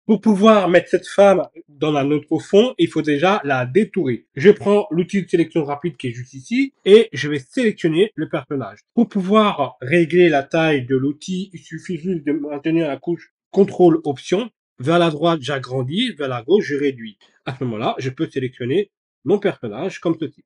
Pour pouvoir mettre cette femme dans un autre fond, il faut déjà la détourer. Je prends l'outil de sélection rapide qui est juste ici et je vais sélectionner le personnage. Pour pouvoir régler la taille de l'outil, il suffit juste de maintenir la couche contrôle option. Vers la droite, j'agrandis, vers la gauche, je réduis. À ce moment-là, je peux sélectionner mon personnage comme ceci.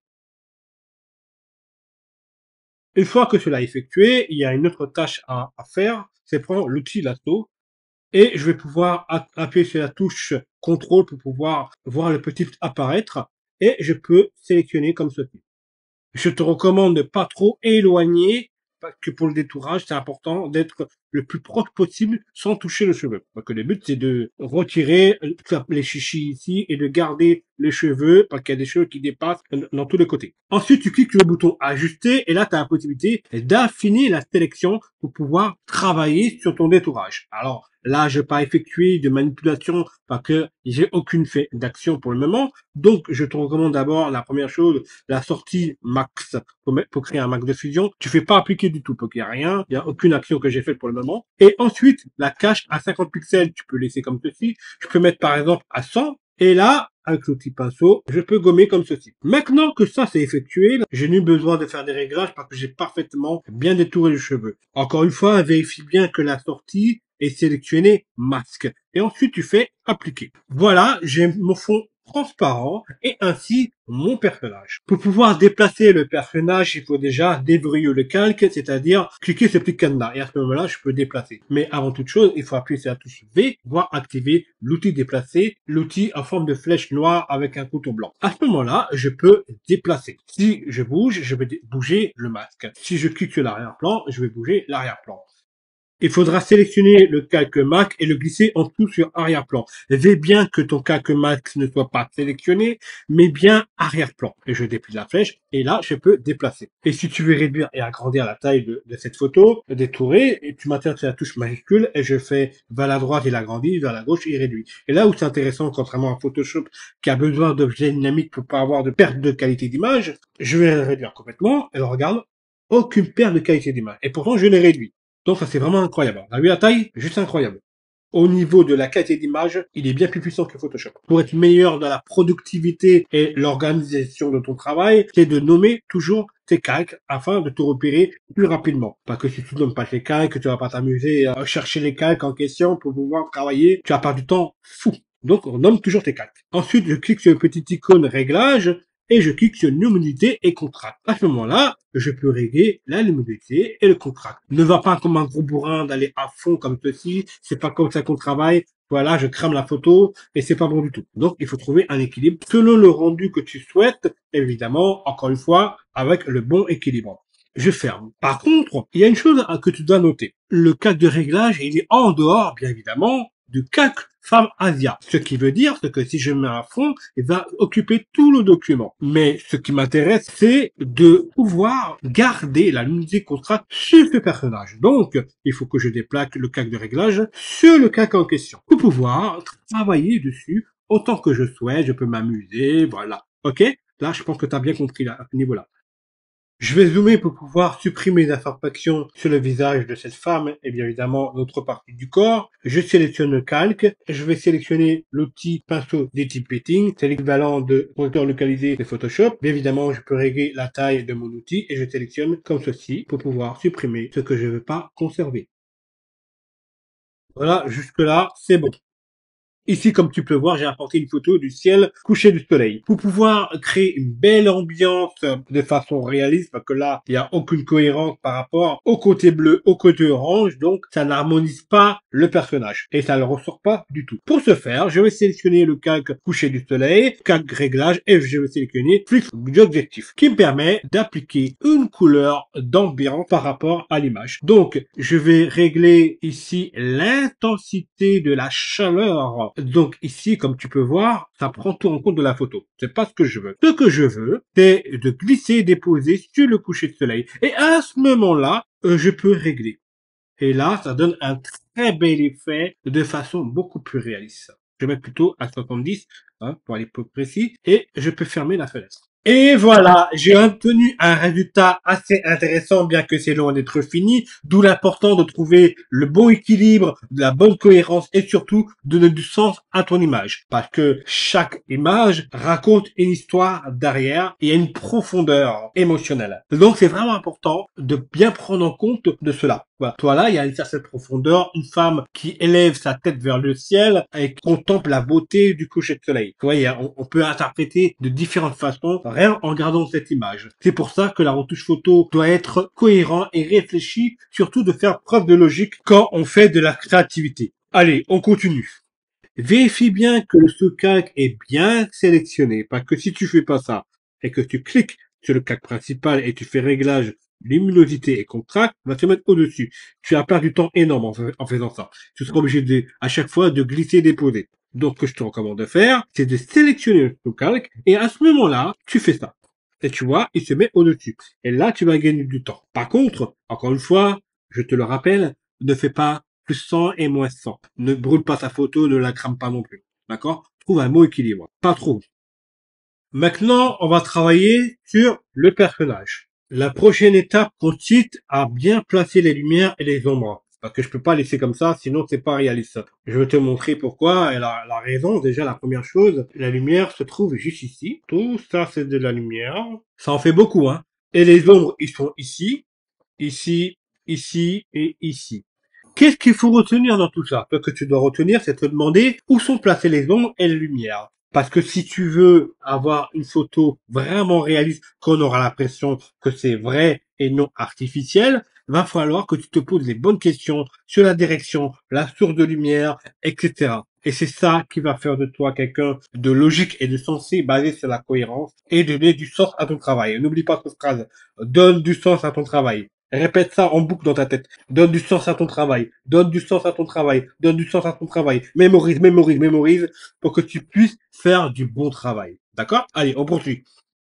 Une fois que cela est effectué, il y a une autre tâche à faire, c'est prendre l'outil lasso et je vais pouvoir appuyer sur la touche contrôle pour pouvoir voir le petit apparaître et je peux sélectionner comme ceci. Je te recommande de pas trop éloigner parce que pour le détourage, c'est important d'être le plus proche possible sans toucher le cheveu. Parce que le but, c'est de retirer les chichis ici et de garder les cheveux parce qu'il y a des cheveux qui dépassent dans tous les côtés. Ensuite, tu cliques sur le bouton ajuster et là, tu as la possibilité d'affiner la sélection pour pouvoir travailler sur ton détourage. Alors, là, je n'ai pas effectué de manipulation parce que j'ai aucune fait d'action pour le moment. Donc, je te recommande d'abord la première chose, la sortie max pour créer un max de fusion. Tu fais pas appliquer du tout parce qu'il n'y a rien. Il n'y a aucune action que j'ai faite pour le moment. Et ensuite, la cache à 50 pixels, tu peux laisser comme ceci. Je peux mettre par exemple à 100. Et là, avec l'outil pinceau, je peux gommer comme ceci. Maintenant que ça c'est effectué, j'ai nu besoin de faire des réglages parce que j'ai parfaitement bien détouré les cheveux. Encore une fois, vérifie bien que la sortie est sélectionnée masque. Et ensuite, tu fais appliquer. Voilà, j'ai mon fond transparent et ainsi mon personnage. Pour pouvoir déplacer le personnage, il faut déjà déverrouiller le calque, c'est-à-dire cliquer sur ce petit cadenas et à ce moment-là, je peux déplacer. Mais avant toute chose, il faut appuyer sur la touche V, voire activer l'outil déplacer, l'outil en forme de flèche noire avec un couteau blanc. À ce moment-là, je peux déplacer. Si je bouge, je vais bouger le masque. Si je clique sur l'arrière-plan, je vais bouger l'arrière-plan. Il faudra sélectionner le calque Mac et le glisser en dessous sur arrière-plan. Veille bien que ton calque Mac ne soit pas sélectionné, mais bien arrière-plan. Et je déplie la flèche et là, je peux déplacer. Et si tu veux réduire et agrandir la taille de cette photo, détourer, et tu maintiens sur la touche majuscule et je fais vers la droite, il agrandit, vers la gauche, il réduit. Et là où c'est intéressant, contrairement à Photoshop qui a besoin d'objets dynamiques pour pas avoir de perte de qualité d'image, je vais le réduire complètement et regarde, aucune perte de qualité d'image. Et pourtant, je l'ai réduit. Donc ça c'est vraiment incroyable. On a vu la taille? Juste incroyable. Au niveau de la qualité d'image, il est bien plus puissant que Photoshop. Pour être meilleur dans la productivité et l'organisation de ton travail, c'est de nommer toujours tes calques afin de te repérer plus rapidement. Parce que si tu nommes pas tes calques, tu vas pas t'amuser à chercher les calques en question pour pouvoir travailler. Tu vas perdre du temps fou. Donc on nomme toujours tes calques. Ensuite, je clique sur le petit icône réglage et je clique sur luminosité et contraste. À ce moment-là, je peux régler la luminosité et le contraste. Ne va pas comme un gros bourrin d'aller à fond comme ceci, c'est pas comme ça qu'on travaille. Voilà, je crame la photo et c'est pas bon du tout. Donc, il faut trouver un équilibre selon le rendu que tu souhaites, évidemment, encore une fois, avec le bon équilibre. Je ferme. Par contre, il y a une chose que tu dois noter. Le calque de réglage, il est en dehors, bien évidemment, du calque Femme Asia. Ce qui veut dire que si je mets un fond, il va occuper tout le document. Mais ce qui m'intéresse, c'est de pouvoir garder la luminosité contraste sur ce personnage. Donc, il faut que je déplace le calque de réglage sur le calque en question. Pour pouvoir travailler dessus autant que je souhaite, je peux m'amuser, voilà. Ok? Là, je pense que tu as bien compris là, à ce niveau-là. Je vais zoomer pour pouvoir supprimer les imperfections sur le visage de cette femme et bien évidemment l'autre partie du corps. Je sélectionne le calque. Je vais sélectionner l'outil pinceau d'etiquetting. C'est l'équivalent de correcteur localisé de Photoshop. Bien évidemment, je peux régler la taille de mon outil et je sélectionne comme ceci pour pouvoir supprimer ce que je ne veux pas conserver. Voilà, jusque là, c'est bon. Ici, comme tu peux voir, j'ai apporté une photo du ciel couché du soleil. Pour pouvoir créer une belle ambiance de façon réaliste, parce que là, il n'y a aucune cohérence par rapport au côté bleu, au côté orange, donc ça n'harmonise pas le personnage. Et ça ne le ressort pas du tout. Pour ce faire, je vais sélectionner le calque couché du soleil, calque réglage, et je vais sélectionner flux d'objectif, qui me permet d'appliquer une couleur d'ambiance par rapport à l'image. Donc, je vais régler ici l'intensité de la chaleur. Donc ici, comme tu peux voir, ça prend tout en compte de la photo. C'est pas ce que je veux. Ce que je veux, c'est de glisser, déposer sur le coucher de soleil. Et à ce moment-là, je peux régler. Et là, ça donne un très bel effet de façon beaucoup plus réaliste. Je vais mettre plutôt à 70, hein, pour aller plus précis, et je peux fermer la fenêtre. Et voilà, j'ai obtenu un résultat assez intéressant, bien que c'est loin d'être fini, d'où l'important de trouver le bon équilibre, de la bonne cohérence et surtout de donner du sens à ton image. Parce que chaque image raconte une histoire derrière et a une profondeur émotionnelle. Donc c'est vraiment important de bien prendre en compte de cela. Voilà. Toi là, il y a une certaine profondeur, une femme qui élève sa tête vers le ciel et contemple la beauté du coucher de soleil. Tu vois, on peut interpréter de différentes façons rien en regardant cette image. C'est pour ça que la retouche photo doit être cohérent et réfléchi, surtout de faire preuve de logique quand on fait de la créativité. Allez, on continue. Vérifie bien que le sous-calque est bien sélectionné, parce que si tu fais pas ça et que tu cliques sur le calque principal et tu fais réglage luminosité et contraste, va te mettre au-dessus. Tu vas perdre du temps énorme en faisant ça. Tu seras obligé à chaque fois de glisser et déposer. Donc, ce que je te recommande de faire, c'est de sélectionner le sous-calque et à ce moment-là, tu fais ça. Et tu vois, il se met au-dessus. Et là, tu vas gagner du temps. Par contre, encore une fois, je te le rappelle, ne fais pas plus 100 et moins 100. Ne brûle pas ta photo, ne la crame pas non plus. D'accord? Trouve un bon équilibre. Pas trop. Maintenant, on va travailler sur le personnage. La prochaine étape consiste à bien placer les lumières et les ombres. Parce que je peux pas laisser comme ça, sinon c'est pas réaliste. Je vais te montrer pourquoi. Et la raison, déjà, la première chose, la lumière se trouve juste ici. Tout ça, c'est de la lumière. Ça en fait beaucoup, hein. Et les ombres, ils sont ici, ici, ici et ici. Qu'est-ce qu'il faut retenir dans tout ça? Ce que tu dois retenir, c'est te demander où sont placées les ombres et les lumières. Parce que si tu veux avoir une photo vraiment réaliste, qu'on aura l'impression que c'est vrai et non artificiel, va falloir que tu te poses les bonnes questions sur la direction, la source de lumière, etc. Et c'est ça qui va faire de toi quelqu'un de logique et de sensé basé sur la cohérence et donner du sens à ton travail. N'oublie pas cette phrase. Donne du sens à ton travail. Répète ça en boucle dans ta tête. Donne du sens à ton travail. Donne du sens à ton travail. Donne du sens à ton travail. Mémorise, mémorise, mémorise pour que tu puisses faire du bon travail. D'accord? Allez, on poursuit.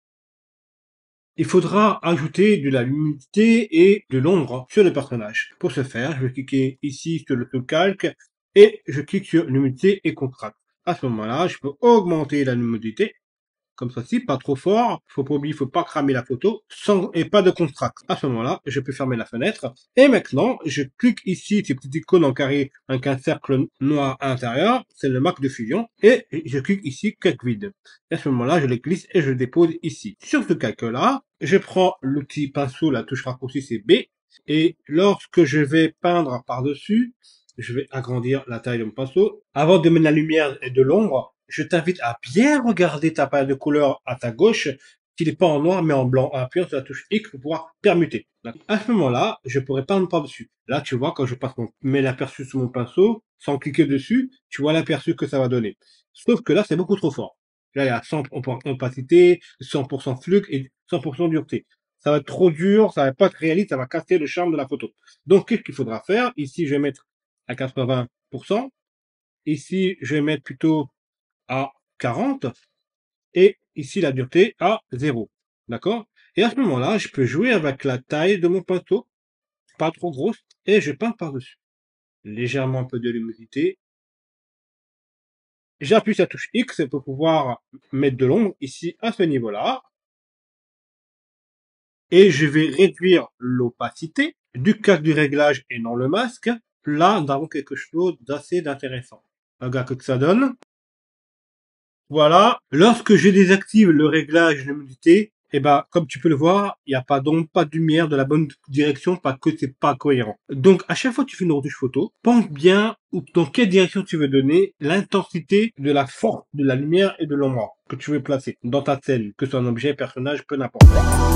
Il faudra ajouter de la luminosité et de l'ombre sur le personnage. Pour ce faire, je vais cliquer ici sur le calque et je clique sur luminosité et contraste. À ce moment-là, je peux augmenter la luminosité comme ceci, pas trop fort. Faut pas oublier, faut pas cramer la photo, sans et pas de contraste. À ce moment-là, je peux fermer la fenêtre. Et maintenant, je clique ici, ces petites icônes en carré avec un cercle noir à l'intérieur. C'est le Mac de Fusion. Et je clique ici, calque vide. Et à ce moment-là, je les glisse et je les dépose ici. Sur ce calque-là, je prends l'outil pinceau, la touche raccourci, c'est B. Et lorsque je vais peindre par-dessus, je vais agrandir la taille de mon pinceau. Avant de mettre la lumière et de l'ombre, je t'invite à bien regarder ta palette de couleurs à ta gauche, qu'il n'est pas en noir mais en blanc, en appuyant sur la touche X pour pouvoir permuter. À ce moment-là, je pourrais peindre par-dessus. Là, tu vois, quand je mets l'aperçu sur mon pinceau, sans cliquer dessus, tu vois l'aperçu que ça va donner. Sauf que là, c'est beaucoup trop fort. Là, il y a 100% opacité, 100% flux et 100% dureté. Ça va être trop dur, ça va pas être réaliste, ça va casser le charme de la photo. Donc, qu'est-ce qu'il faudra faire? Ici, je vais mettre à 80%. Ici, je vais mettre plutôt à 40 et ici la dureté à 0. D'accord? Et à ce moment-là, je peux jouer avec la taille de mon pinceau, pas trop grosse, et je peins par-dessus. Légèrement un peu de luminosité. J'appuie sur la touche X pour pouvoir mettre de l'ombre ici à ce niveau-là. Et je vais réduire l'opacité du casque du réglage et non le masque. Là, nous avons quelque chose d'assez intéressant. Regarde que ça donne. Voilà. Lorsque je désactive le réglage de l'humidité, et ben, comme tu peux le voir, il n'y a pas d'ombre, pas de lumière de la bonne direction parce que c'est pas cohérent. Donc, à chaque fois que tu fais une retouche photo, pense bien dans quelle direction tu veux donner l'intensité de la force de la lumière et de l'ombre que tu veux placer dans ta scène, que ce soit un objet, personnage, peu n'importe.